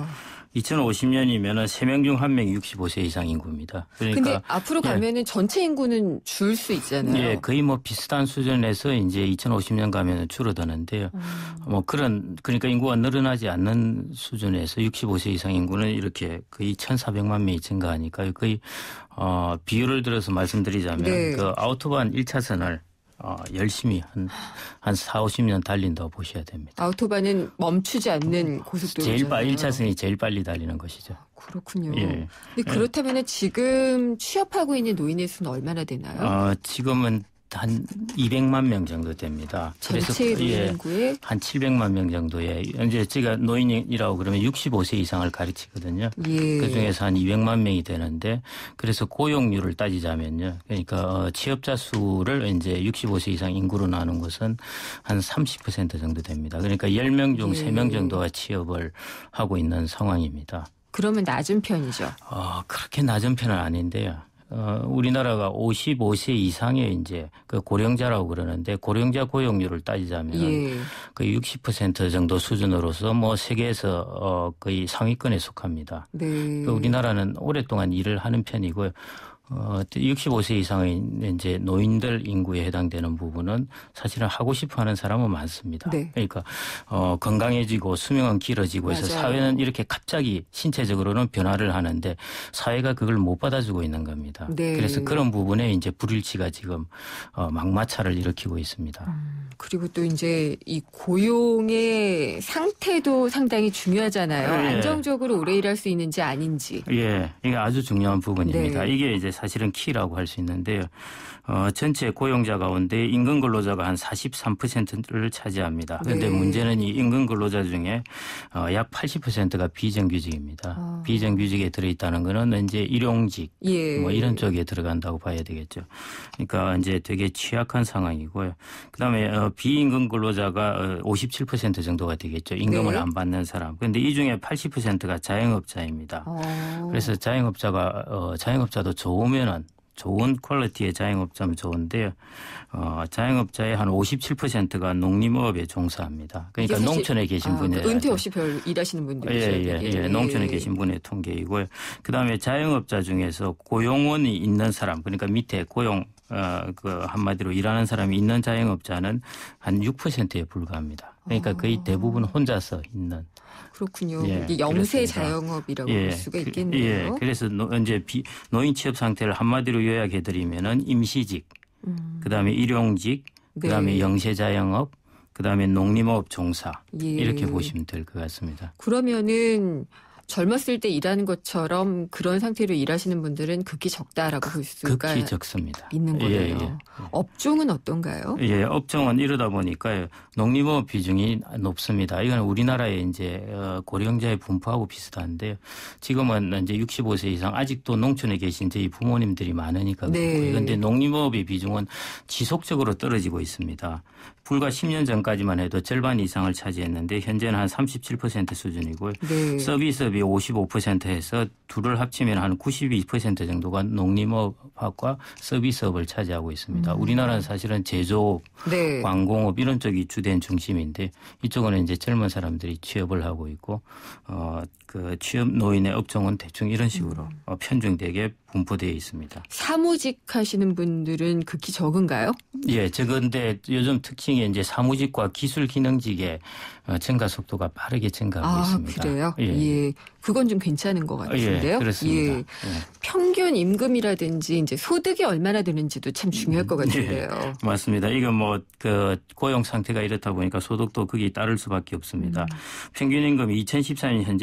2050년이면은 3명 중 1명이 65세 이상 인구입니다. 그러니까 근데 앞으로 가면은 전체 인구는 줄 수 있잖아요. 예, 거의 뭐 비슷한 수준에서 이제 2050년 가면은 줄어드는데요. 뭐 그러니까 인구가 늘어나지 않는 수준에서 65세 이상 인구는 이렇게 거의 1,400만 명이 증가하니까 거의 비율을 들어서 말씀드리자면 네. 그 아우토반 1차선을 열심히 한 4, 50년 달린다고 보셔야 됩니다. 아우토반은 멈추지 않는 고속도로잖아요. 1차선이 제일 빨리 달리는 것이죠. 그렇군요. 예. 근데 그렇다면 지금 취업하고 있는 노인의 수는 얼마나 되나요? 지금은 한 200만 명 정도 됩니다. 전체 노인 인구의 한 700만 명 정도에 이제 제가 노인이라고 그러면 65세 이상을 가르치거든요. 예. 그중에서 한 200만 명이 되는데 그래서 고용률을 따지자면요. 그러니까 취업자 수를 이제 65세 이상 인구로 나눈 것은 한 30% 정도 됩니다. 그러니까 10명 중 3명 정도가 취업을 하고 있는 상황입니다. 그러면 낮은 편이죠. 그렇게 낮은 편은 아닌데요. 우리나라가 55세 이상의 이제 그 고령자라고 그러는데 고령자 고용률을 따지자면 거의 60% 정도 수준으로서 뭐 세계에서 거의 상위권에 속합니다. 네. 우리나라는 오랫동안 일을 하는 편이고요. 65세 이상의 이제 노인들 인구에 해당되는 부분은 사실은 하고 싶어 하는 사람은 많습니다. 네. 그러니까, 건강해지고 수명은 길어지고 해서 맞아요. 사회는 이렇게 갑자기 신체적으로는 변화를 하는데 사회가 그걸 못 받아주고 있는 겁니다. 네. 그래서 그런 부분에 이제 불일치가 지금 막마차를 일으키고 있습니다. 그리고 또 이제 이 고용의 상태도 상당히 중요하잖아요. 예. 안정적으로 오래 일할 수 있는지 아닌지. 예, 이게 아주 중요한 부분입니다. 네. 이게 이제 사실은 키라고 할 수 있는데요. 전체 고용자 가운데 임금 근로자가 한 43%를 차지합니다. 그런데 네. 문제는 이 임금 근로자 중에 약 80%가 비정규직입니다. 비정규직에 들어있다는 거는 이제 일용직 뭐 이런 쪽에 들어간다고 봐야 되겠죠. 그러니까 이제 되게 취약한 상황이고요. 그다음에 비임금 근로자가 57% 정도가 되겠죠. 임금을 네. 안 받는 사람. 그런데 이 중에 80%가 자영업자입니다. 그래서 자영업자도 좋으면은 좋은 퀄리티의 자영업자면 좋은데요. 자영업자의 한 57%가 농림업에 종사합니다. 그러니까 농촌에 계신 분이 은퇴 없이 별 일하시는 분들이죠. 예. 농촌에 계신 분의 통계이고요. 그다음에 자영업자 중에서 고용원이 있는 사람, 그러니까 밑에 고용 한마디로 일하는 사람이 있는 자영업자는 한 6%에 불과합니다. 그러니까 거의 대부분 혼자서 있는. 그렇군요. 예, 이게 영세 그렇습니다. 자영업이라고 볼 수가 있겠네요. 예, 그래서 이제 노인 취업 상태를 한마디로 요약해드리면은 임시직, 그다음에 일용직, 그다음에 영세 자영업, 그다음에 농림업 종사 이렇게 보시면 될 것 같습니다. 그러면은 젊었을 때 일하는 것처럼 그런 상태로 일하시는 분들은 극히 적다라고 볼 수가 극히 적습니다. 있는 거예요. 예. 업종은 어떤가요? 예, 업종은 이러다 보니까 농림업 비중이 높습니다. 이건 우리나라의 이제 고령자의 분포하고 비슷한데요. 지금은 이제 65세 이상 아직도 농촌에 계신 저희 부모님들이 많으니까 그렇고요. 그런데 농림업의 비중은 지속적으로 떨어지고 있습니다. 불과 10년 전까지만 해도 절반 이상을 차지했는데 현재는 한 37% 수준이고요. 서비스업이 55% 해서 둘을 합치면 한 92% 정도가 농림업과 서비스업을 차지하고 있습니다. 우리나라는 사실은 제조업, 관공업 이런 쪽이 주된 중심인데 이쪽은 이제 젊은 사람들이 취업을 하고 있고 그 취업 노인의 업종은 대충 이런 식으로 편중되게 분포되어 있습니다. 사무직 하시는 분들은 극히 적은가요? 예, 적은데 요즘 특징이 이제 사무직과 기술 기능직의 증가 속도가 빠르게 증가하고 있습니다. 그래요? 예. 그건 좀 괜찮은 것 같은데요. 예, 그렇습니다. 예. 평균 임금이라든지 이제 소득이 얼마나 되는지도 참 중요할 것 같은데요. 예, 맞습니다. 이건 뭐 그 고용 상태가 이렇다 보니까 소득도 거기에 따를 수밖에 없습니다. 평균 임금이 2014년 현재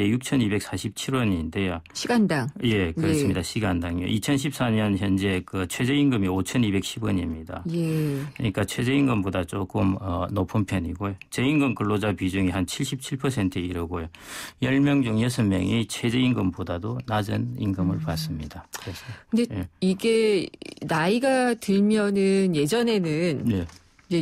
6,247원인데요. 시간당. 예, 그렇습니다. 시간당요. 2014년 현재 그 최저임금이 5,210원입니다. 예. 그러니까 최저임금보다 조금 높은 편이고요. 저임금 근로자 비중이 한 77%에 이르고요. 10명 중 6명이 최저임금보다도 낮은 임금을 받습니다. 그래서 근데 이게 나이가 들면은 예전에는 이제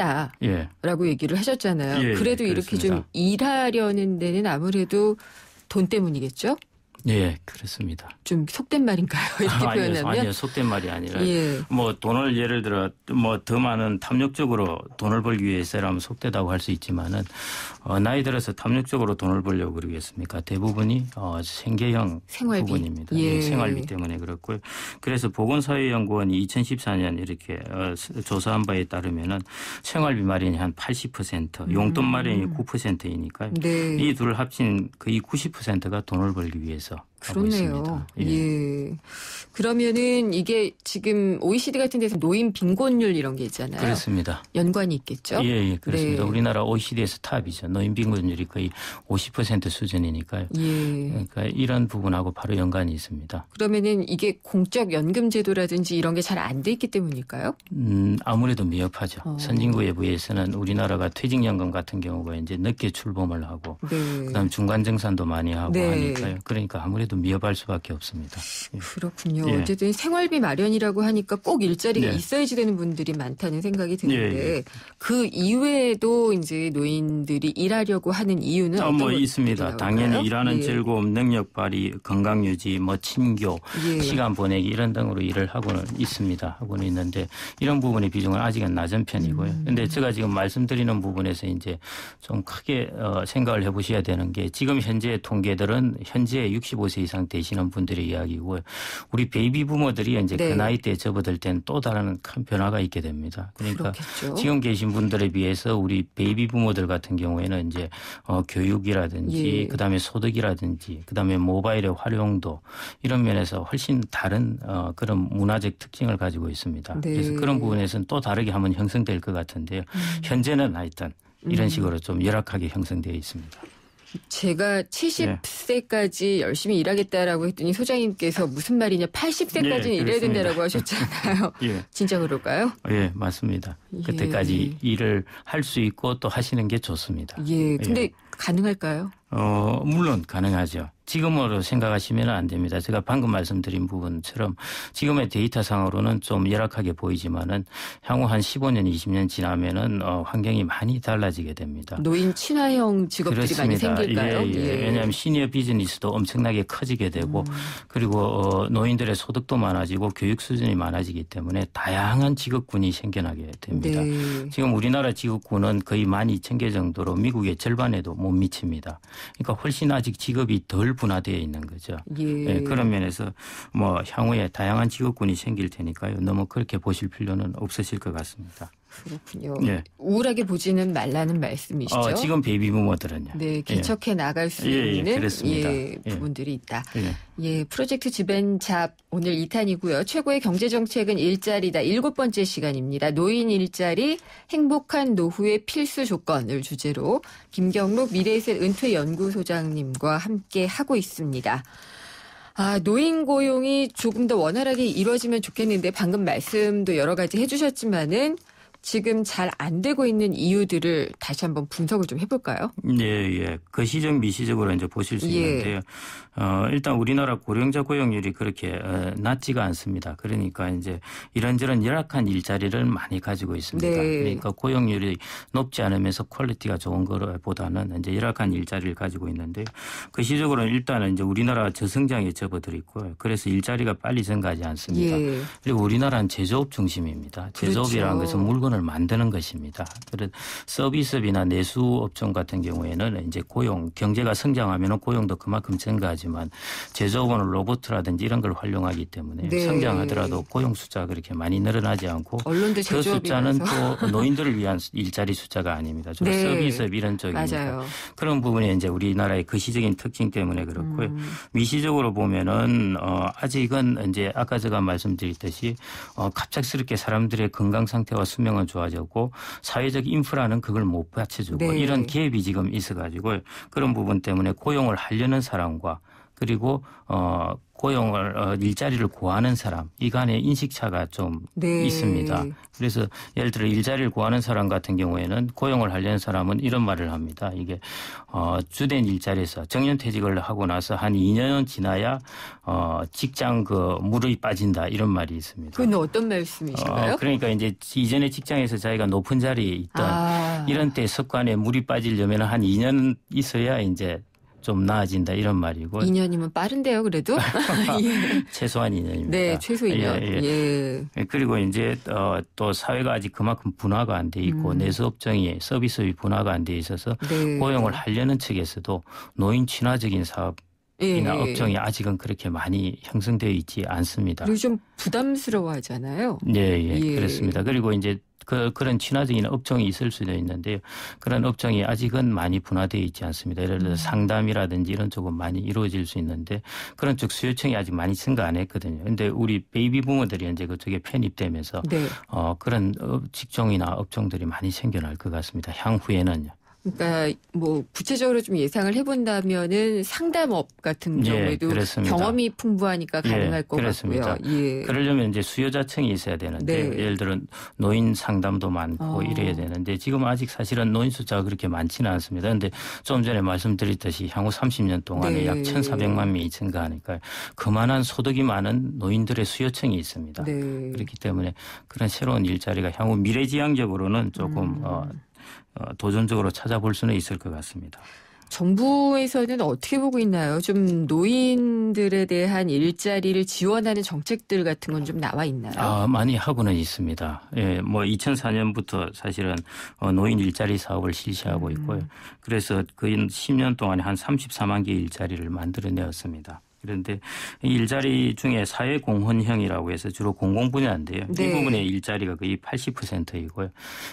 쉰다라고 얘기를 하셨잖아요. 그래도 이렇게 좀 일하려는 데는 아무래도 돈 때문이겠죠? 예, 그렇습니다. 좀 속된 말인가요? 이렇게 표현하면? 아니요, 속된 말이 아니라 예. 뭐 돈을 예를 들어 뭐 더 많은 탐욕적으로 돈을 벌기 위해서라면 속되다고 할 수 있지만은 나이 들어서 탐욕적으로 돈을 벌려고 그러겠습니까? 대부분이 생계형 생활비. 부분입니다. 예. 생활비 때문에 그렇고요. 그래서 보건사회연구원이 2014년 이렇게 조사한 바에 따르면은 생활비 마련이 한 80%, 용돈 마련이 9%이니까요. 네. 이 둘을 합친 거의 90%가 돈을 벌기 위해서 하고 있습니다. 예. 그러면은 이게 지금 OECD 같은 데서 노인 빈곤율 이런 게 있잖아요. 그렇습니다. 연관이 있겠죠? 예, 그렇습니다. 네. 우리나라 OECD에서 탑이죠. 노인 빈곤율이 거의 50% 수준이니까요. 예. 그러니까 이런 부분하고 바로 연관이 있습니다. 그러면은 이게 공적 연금 제도라든지 이런 게 잘 안 돼 있기 때문일까요? 아무래도 미흡하죠. 선진국에 비해서는 우리나라가 퇴직연금 같은 경우가 이제 늦게 출범을 하고, 네. 그다음 중간 정산도 많이 하고 네. 하니까요. 그러니까 아무래도 미흡할 수밖에 없습니다. 그렇군요. 예. 어쨌든 생활비 마련이라고 하니까 꼭 일자리가 네. 있어야지 되는 분들이 많다는 생각이 드는데 예. 그 이외에도 이제 노인들이 일하려고 하는 이유는 어떤 뭐 것들이 있습니다. 나올까요? 당연히 일하는 예. 즐거움, 능력 발휘, 건강 유지, 뭐 친교, 예. 시간 보내기 이런 등으로 일을 하고는 있습니다. 하고는 있는데 이런 부분의 비중은 아직은 낮은 편이고요. 그런데 제가 지금 말씀드리는 부분에서 이제 좀 크게 생각을 해보셔야 되는 게 지금 현재 통계들은 현재 65세 이상 되시는 분들의 이야기고요. 우리 베이비 부모들이 이제 네. 그 나이 때 접어들 때는 또 다른 큰 변화가 있게 됩니다. 그러니까 그렇겠죠. 지금 계신 분들에 비해서 우리 베이비 부모들 같은 경우에는 이제 교육이라든지 예. 그다음에 소득이라든지 그다음에 모바일의 활용도 이런 면에서 훨씬 다른 그런 문화적 특징을 가지고 있습니다. 네. 그래서 그런 부분에서는 또 다르게 한번 형성될 것 같은데요. 현재는 하여튼 이런 식으로 좀 열악하게 형성되어 있습니다. 제가 70세까지 열심히 일하겠다라고 했더니 소장님께서 무슨 말이냐 80세까지는 예, 일해야 그렇습니다. 된다라고 하셨잖아요. 예. 진짜 그럴까요? 예, 맞습니다. 그때까지 일을 할 수 있고 또 하시는 게 좋습니다. 예. 근데 가능할까요? 물론 가능하죠. 지금으로 생각하시면 안 됩니다. 제가 방금 말씀드린 부분처럼 지금의 데이터상으로는 좀 열악하게 보이지만은 향후 한 15년, 20년 지나면은 환경이 많이 달라지게 됩니다. 노인 친화형 직업들이 그렇습니다. 많이 생길까요? 예. 왜냐하면 시니어 비즈니스도 엄청나게 커지게 되고 그리고 노인들의 소득도 많아지고 교육 수준이 많아지기 때문에 다양한 직업군이 생겨나게 됩니다. 네. 지금 우리나라 직업군은 거의 12,000개 정도로 미국의 절반에도 못 미칩니다. 그러니까 훨씬 아직 직업이 덜 분화되어 있는 거죠. 예. 그런 면에서 뭐 향후에 다양한 직업군이 생길 테니까요. 너무 그렇게 보실 필요는 없으실 것 같습니다. 그렇군요. 예. 우울하게 보지는 말라는 말씀이시죠? 지금 베이비 부모들은요. 네, 개척해 나갈 수 예, 있는 그렇습니다. 부분들이 있다. 예. 예, 프로젝트 주벤잡 오늘 2탄이고요. 최고의 경제정책은 일자리다. 7번째 시간입니다. 노인 일자리 행복한 노후의 필수 조건을 주제로 김경록 미래에셋 은퇴연구소장님과 함께 하고 있습니다. 노인 고용이 조금 더 원활하게 이루어지면 좋겠는데 방금 말씀도 여러 가지 해주셨지만은 지금 잘 안 되고 있는 이유들을 다시 한번 분석을 좀 해볼까요? 예. 거시적 미시적으로 이제 보실 수 있는데요. 일단 우리나라 고령자 고용률이 그렇게 낮지가 않습니다. 그러니까 이제 이런저런 열악한 일자리를 많이 가지고 있습니다. 네. 그러니까 고용률이 높지 않으면서 퀄리티가 좋은 것보다는 이제 열악한 일자리를 가지고 있는데요. 거시적으로는 일단은 이제 우리나라 저성장에 접어들어 있고요. 그래서 일자리가 빨리 증가하지 않습니다. 예. 그리고 우리나라는 제조업 중심입니다. 제조업이라는 그렇죠. 것은 물건을 만드는 것입니다. 그래서 서비스업이나 내수 업종 같은 경우에는 이제 경제가 성장하면 고용도 그만큼 증가하지만 제조업은 로봇이라든지 이런 걸 활용하기 때문에 네. 성장하더라도 고용 숫자가 그렇게 많이 늘어나지 않고 언론도 그 제조업이라서. 숫자는 또 노인들을 위한 일자리 숫자가 아닙니다. 주로 네. 서비스업 이런 쪽입니다. 맞아요. 그런 부분이 이제 우리나라의 거시적인 특징 때문에 그렇고요. 미시적으로 보면은 아직은 이제 아까 제가 말씀드렸듯이 갑작스럽게 사람들의 건강 상태와 수명은 좋아졌고 사회적 인프라는 그걸 못 받쳐주고 네. 이런 갭이 지금 있어가지고 그런 부분 때문에 고용을 하려는 사람과 그리고 일자리를 구하는 사람 이 간의 인식차가 좀 네. 있습니다. 그래서 예를 들어 일자리를 구하는 사람 같은 경우에는 고용을 하려는 사람은 이런 말을 합니다. 이게 주된 일자리에서 정년퇴직을 하고 나서 한 2년 지나야 직장 물이 빠진다 이런 말이 있습니다. 그건 어떤 말씀이신가요? 그러니까 이제 이전에 직장에서 자기가 높은 자리에 있던 이런 때 습관에 물이 빠지려면 한 2년 있어야 이제 좀 나아진다 이런 말이고. 2년이면 빠른데요, 그래도? 예. 최소한 2년입니다. 네, 최소 2년. 예. 그리고 이제 또 사회가 아직 그만큼 분화가 안 돼 있고 내수업종이 서비스업이 분화가 안 돼 있어서 네. 고용을 하려는 측에서도 노인 친화적인 사업이나 업종이 아직은 그렇게 많이 형성되어 있지 않습니다. 그리고 좀 부담스러워하잖아요. 예, 그렇습니다. 그리고 이제 그런 친화적인 업종이 있을 수도 있는데요. 그런 업종이 아직은 많이 분화되어 있지 않습니다. 예를 들어서 상담이라든지 이런 쪽은 많이 이루어질 수 있는데 그런 쪽 수요청이 아직 많이 증가 안 했거든요. 그런데 우리 베이비 부모들이 이제 그쪽에 편입되면서 네. 그런 직종이나 업종들이 많이 생겨날 것 같습니다. 향후에는요. 그러니까 뭐 구체적으로 좀 예상을 해본다면은 상담업 같은 경우에도 경험이 풍부하니까 가능할 것 그렇습니다. 같고요. 예. 그러려면 이제 수요자층이 있어야 되는데 네. 예를 들어 노인 상담도 많고 이래야 되는데 지금 아직 사실은 노인 숫자가 그렇게 많지는 않습니다. 그런데 좀 전에 말씀드렸듯이 향후 30년 동안에 약 1,400만 명이 증가하니까 그만한 소득이 많은 노인들의 수요층이 있습니다. 네. 그렇기 때문에 그런 새로운 일자리가 향후 미래지향적으로는 조금 도전적으로 찾아볼 수는 있을 것 같습니다. 정부에서는 어떻게 보고 있나요? 좀 노인들에 대한 일자리를 지원하는 정책들 같은 건 좀 나와 있나요? 많이 하고는 있습니다. 예, 뭐 2004년부터 사실은 노인 일자리 사업을 실시하고 있고요. 그래서 거의 10년 동안에 한 34만 개의 일자리를 만들어내었습니다. 그런데 일자리 중에 사회공헌형이라고 해서 주로 공공분야인데요. 네. 이 부분의 일자리가 거의 80%이고요.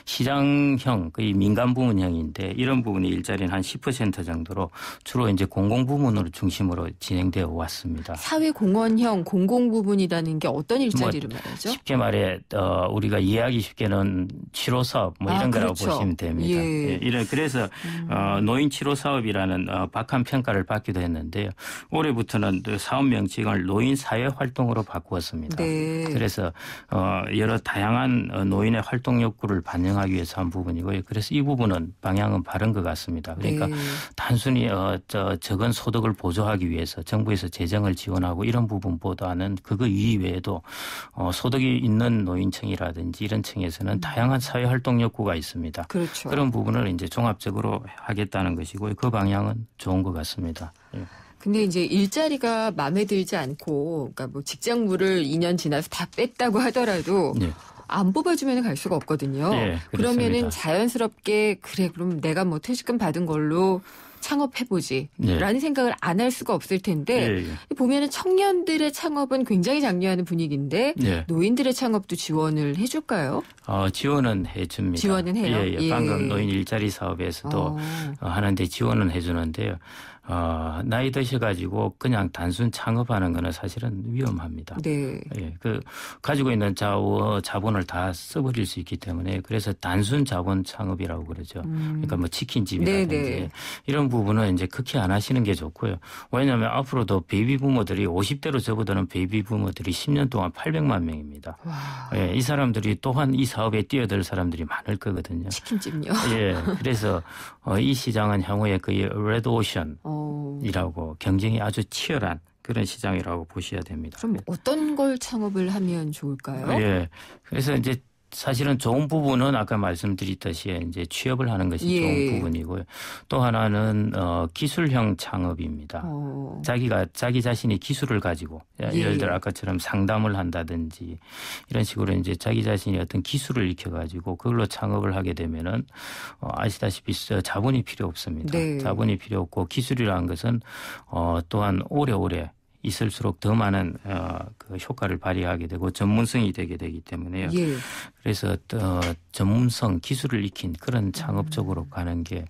시장형, 거의 민간부문형인데 이런 부분의 일자리는 한 10% 정도로 주로 이제 공공부문으로 중심으로 진행되어 왔습니다. 사회공헌형 공공부문이라는 게 어떤 일자리를 말하죠? 쉽게 말해 우리가 이해하기 쉽게는 치료사업 뭐 이런 거라고 보시면 됩니다. 예. 그래서 노인 치료사업이라는 박한 평가를 받기도 했는데요. 올해부터는 사업 명칭을 노인 사회 활동으로 바꾸었습니다. 네. 그래서 여러 다양한 노인의 활동 욕구를 반영하기 위해서 한 부분이고요. 그래서 이 부분은 방향은 바른 것 같습니다. 그러니까 단순히 적은 소득을 보조하기 위해서 정부에서 재정을 지원하고 이런 부분보다는 그거 이외에도 소득이 있는 노인층이라든지 이런 층에서는 다양한 사회 활동 욕구가 있습니다. 그렇죠. 그런 부분을 이제 종합적으로 하겠다는 것이고요. 그 방향은 좋은 것 같습니다. 예. 근데 이제 일자리가 마음에 들지 않고, 그러니까 뭐 직장물을 2년 지나서 다 뺐다고 하더라도 안 뽑아주면 갈 수가 없거든요. 그러면은 자연스럽게 그럼 내가 뭐 퇴직금 받은 걸로 창업해보지 라는 생각을 안 할 수가 없을 텐데 보면은 청년들의 창업은 굉장히 장려하는 분위기인데 노인들의 창업도 지원을 해줄까요? 지원은 해줍니다. 지원은 해요? 예. 방금 노인 일자리 사업에서도 하는데 지원은 해주는데요. 나이 드셔가지고 그냥 단순 창업하는 거는 사실은 위험합니다. 네. 예, 가지고 있는 자본을 다 써버릴 수 있기 때문에 그래서 단순 자본 창업이라고 그러죠. 그러니까 뭐 치킨집이라든지 이런 부분은 이제 극히 안 하시는 게 좋고요. 왜냐하면 앞으로도 베이비 부모들이 50대로 접어드는 베이비 부모들이 10년 동안 800만 명입니다. 예, 이 사람들이 또한 이 사업에 뛰어들 사람들이 많을 거거든요. 치킨집요. 예, 그래서 이 시장은 향후에 거의 레드 오션. 이라고 경쟁이 아주 치열한 그런 시장이라고 보셔야 됩니다. 그럼 어떤 걸 창업을 하면 좋을까요? 예. 그래서 이제 사실은 좋은 부분은 아까 말씀드렸듯이 이제 취업을 하는 것이 좋은 부분이고요. 또 하나는 기술형 창업입니다. 자기 자신이 기술을 가지고 예를 들어 아까처럼 상담을 한다든지 이런 식으로 이제 자기 자신이 어떤 기술을 익혀가지고 그걸로 창업을 하게 되면은 아시다시피 자본이 필요 없습니다. 자본이 필요 없고 기술이라는 것은 또한 오래오래 있을수록 더 많은 그 효과를 발휘하게 되고 전문성이 되게 되기 때문에요. 그래서 전문성, 기술을 익힌 그런 창업 쪽으로 가는 게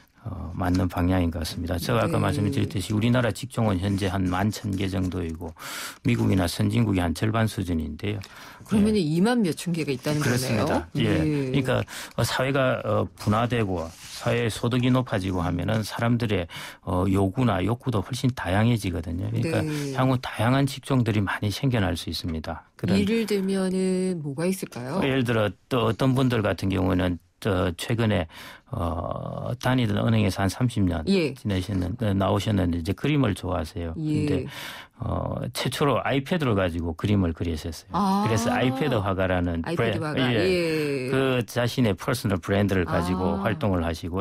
맞는 방향인 것 같습니다. 제가 아까 말씀드렸듯이 우리나라 직종은 현재 한 11,000개 정도이고 미국이나 선진국이 한 절반 수준인데요. 그러면 2만 몇천 개가 있다는 그렇습니다. 거네요. 그러니까 사회가 분화되고 사회 소득이 높아지고 하면은 사람들의 요구나 욕구도 훨씬 다양해지거든요. 그러니까 향후 다양한 직종들이 많이 생겨날 수 있습니다. 예를 들면은 뭐가 있을까요? 예를 들어 또 어떤 분들 같은 경우는 최근에 다니던 은행에서 한 30년 나오셨는데 이제 그림을 좋아하세요. 근데 최초로 아이패드를 가지고 그림을 그리셨어요. 그래서 아이패드 화가라는 아이패드 화가. 그 자신의 퍼스널 브랜드를 가지고 활동을 하시고요.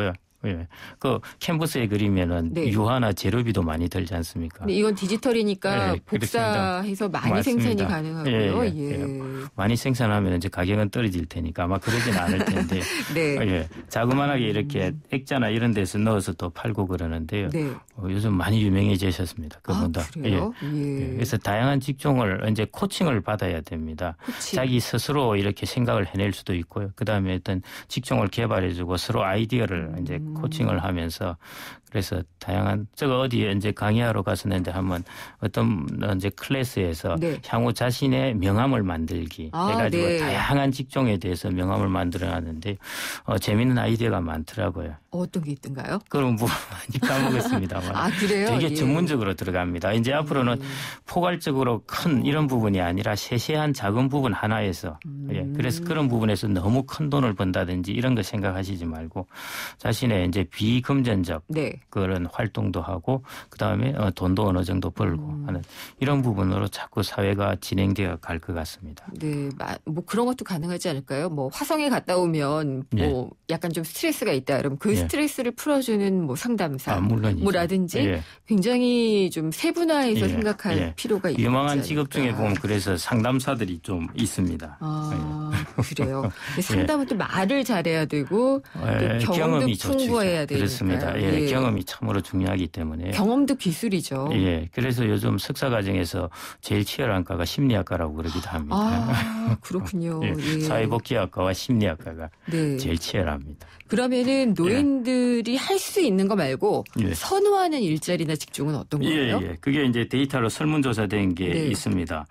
예. 그 캔버스에 그리면은 네. 유화나 재료비도 많이 들지 않습니까? 근데 이건 디지털이니까 예, 복사해서 많이 맞습니다. 생산이 가능하고요. 예, 예, 예. 많이 생산하면 이제 가격은 떨어질 테니까 아마 그러진 않을 텐데. 네. 예. 자그만하게 이렇게 액자나 이런 데서 넣어서 또 팔고 그러는데요. 네. 요즘 많이 유명해지셨습니다. 그분 다. 그래요? 예. 예. 그래서 다양한 직종을 이제 코칭을 받아야 됩니다. 코칭. 자기 스스로 이렇게 생각을 해낼 수도 있고요. 그다음에 어떤 직종을 개발해주고 서로 아이디어를 이제 코칭을 하면서 그래서 다양한 제가 어디에 이제 강의하러 갔었는데 한번 어떤 이제 클래스에서 네. 향후 자신의 명함을 만들기 해가지고 네. 다양한 직종에 대해서 명함을 만들어놨는데 재미있는 아이디어가 많더라고요. 어떤 게 있던가요? 그런 부분 많이 까먹었습니다만. 아, 그래요? 되게 예. 전문적으로 들어갑니다. 이제 앞으로는 포괄적으로 큰 이런 부분이 아니라 세세한 작은 부분 하나에서 예. 그래서 그런 부분에서 너무 큰 돈을 번다든지 이런 거 생각하시지 말고 자신의 이제 비금전적 네. 그런 활동도 하고 그다음에 돈도 어느 정도 벌고 하는 이런 부분으로 자꾸 사회가 진행되어 갈 것 같습니다. 네, 뭐 그런 것도 가능하지 않을까요? 뭐 화성에 갔다 오면 뭐 약간 좀 스트레스가 있다. 그럼 그 스트레스를 풀어주는 뭐 상담사, 뭐라든지 굉장히 좀 세분화해서 생각할 필요가 있죠. 유망한 직업 중에 보면 그래서 상담사들이 좀 있습니다. 아, 그래요. 상담은 또 말을 잘해야 되고 또 경험도 풍부해야 되니까. 그렇습니다. 예, 경험이 참으로 중요하기 때문에. 경험도 기술이죠. 예, 그래서 요즘 석사 과정에서 제일 치열한 과가 심리학과라고 그러기도 합니다. 아, 그렇군요. 예, 예. 사회복지학과와 심리학과가 제일 치열합니다. 그러면은 노인들이 할 수 있는 거 말고 선호하는 일자리나 직종은 어떤 거예요? 예, 그게 이제 데이터로 설문조사된 게 있습니다.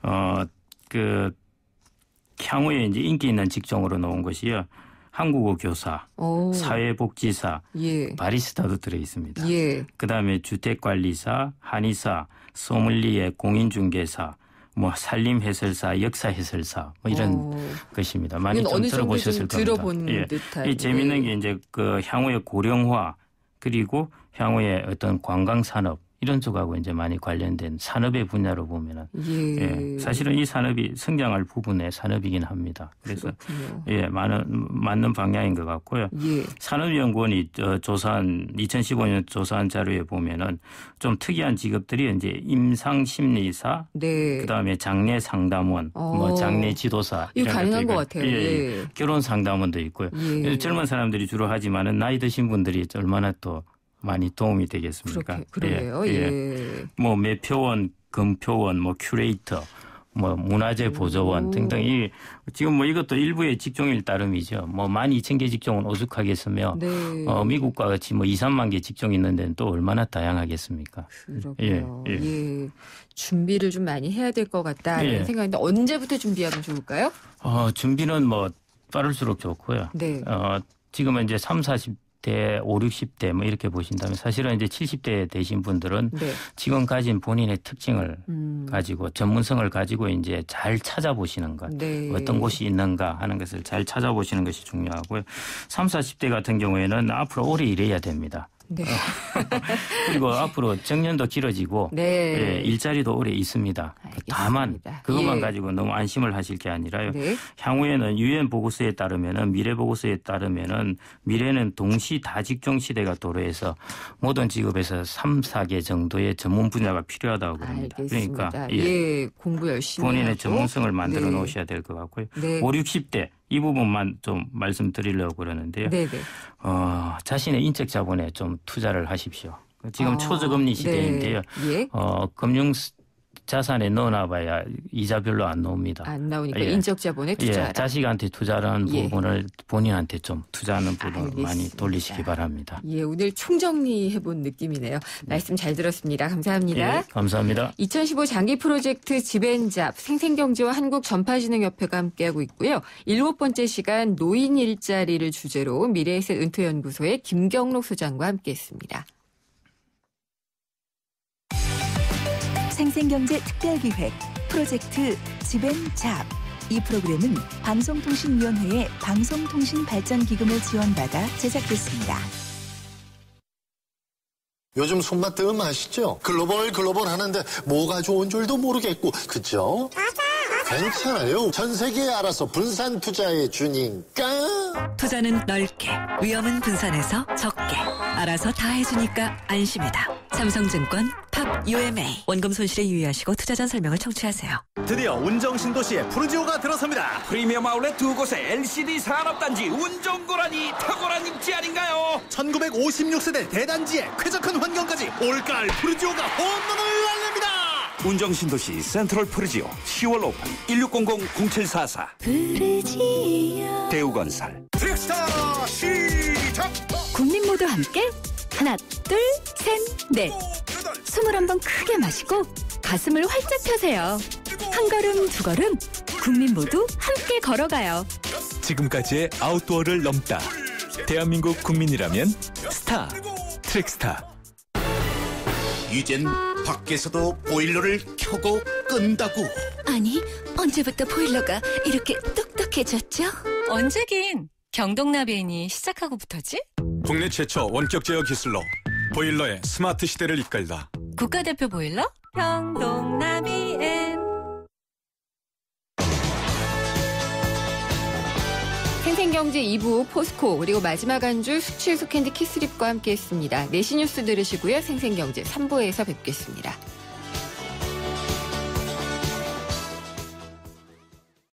향후에 이제 인기 있는 직종으로 나온 것이요. 한국어 교사, 사회복지사, 바리스타도 들어 있습니다. 그다음에 주택관리사, 한의사, 소믈리에, 공인중개사, 뭐 산림 해설사, 역사 해설사 뭐 이런 것입니다. 많이 좀 들어보셨을 겁니다. 들어본 듯한. 이 재미있는 게 이제 그 향후의 고령화 그리고 향후의 어떤 관광 산업 이런 쪽하고 이제 많이 관련된 산업의 분야로 보면은 사실은 이 산업이 성장할 부분의 산업이긴 합니다. 그래서 맞는 방향인 것 같고요. 산업연구원이 조사한 2015년 조사한 자료에 보면은 좀 특이한 직업들이 이제 임상심리사, 그다음에 장례 상담원, 뭐 장례 지도사 이거 가능한 것 같아요. 결혼 상담원도 있고요. 젊은 사람들이 주로 하지만은 나이 드신 분들이 얼마나 또 많이 도움이 되겠습니까? 그러게요. 뭐 매표원, 금표원, 뭐 큐레이터, 뭐 문화재 보조원 등등 지금 뭐 이것도 일부의 직종일 따름이죠. 뭐 12,000개 직종은 오죽하게 쓰며 미국과 같이 뭐 2, 3만 개 직종이 있는 데는 또 얼마나 다양하겠습니까? 그렇군요. 준비를 좀 많이 해야 될 것 같다는 생각인데 언제부터 준비하면 좋을까요? 준비는 뭐 빠를수록 좋고요. 지금은 이제 3, 40대, 5, 60대 뭐 이렇게 보신다면 사실은 이제 70대 되신 분들은 지금 가진 본인의 특징을 가지고 전문성을 가지고 이제 잘 찾아보시는 것. 어떤 곳이 있는가 하는 것을 잘 찾아보시는 것이 중요하고요. 3, 40대 같은 경우에는 앞으로 오래 일해야 됩니다. 그리고 앞으로 정년도 길어지고 일자리도 오래 있습니다. 다만 그것만 가지고 너무 안심을 하실 게 아니라요. 향후에는 유엔 보고서에 따르면은 미래 보고서에 따르면은 미래는 동시 다직종 시대가 도래해서 모든 직업에서 3, 4개 정도의 전문 분야가 필요하다고 합니다. 그러니까 공부 열심히 본인의 하고. 전문성을 만들어 놓으셔야 될 것 같고요. 5, 60대 이 부분만 좀 말씀드리려고 그러는데요. 자신의 인적 자본에 좀 투자를 하십시오. 지금 초저금리 시대인데요. 금융 자산에 넣어놔봐야 이자 별로 안 나옵니다. 안 나오니까 인적 자본에 투자하라. 자식한테 투자하는 부분을 본인한테 좀 투자하는 부분을 많이 돌리시기 바랍니다. 오늘 총정리해본 느낌이네요. 말씀 잘 들었습니다. 감사합니다. 감사합니다. 2015 장기 프로젝트 집앤잡 생생경제와 한국전파진흥협회가 함께하고 있고요. 7번째 시간 노인 일자리를 주제로 미래에셋 은퇴연구소의 김경록 소장과 함께했습니다. 생생경제 특별기획 프로젝트 집앤잡. 이 프로그램은 방송통신위원회의 방송통신발전기금을 지원받아 제작됐습니다. 요즘 손맛 뜸 아시죠? 글로벌 하는데 뭐가 좋은 줄도 모르겠고, 그죠? 맞아. 괜찮아요. 전 세계에 알아서 분산 투자해 주니까. 투자는 넓게, 위험은 분산해서 적게. 알아서 다 해주니까 안심이다. 삼성증권 팝UMA. 원금 손실에 유의하시고 투자 전 설명을 청취하세요. 드디어 운정신도시에 푸르지오가 들어섭니다. 프리미엄 아울렛 두 곳에 LCD 산업단지 운정고라니 탁월한 입지 아닌가요? 1956세대 대단지에 쾌적한 환경까지 올가을 푸르지오가 홈런을 날립니다. 운정신도시 센트럴 푸르지오 10월 오픈 1600-0744 푸르지오 대우건설. 트랙스타 시작. 국민 모두 함께 하나 둘 셋 넷 21번 크게 마시고 가슴을 활짝 펴세요. 한 걸음 두 걸음 국민 모두 함께 걸어가요. 지금까지의 아웃도어를 넘다. 대한민국 국민이라면 스타 트랙스타. 이젠 밖에서도 보일러를 켜고 끈다고. 아니, 언제부터 보일러가 이렇게 똑똑해졌죠? 언제긴 경동나베인이 시작하고부터지? 국내 최초 원격 제어 기술로 보일러의 스마트 시대를 이끌다. 국가대표 보일러 경동나비엔. 생생경제 2부 포스코 그리고 마지막 한 주 숙취해소 캔디 키스립과 함께했습니다. 내시 뉴스 들으시고요. 생생경제 3부에서 뵙겠습니다.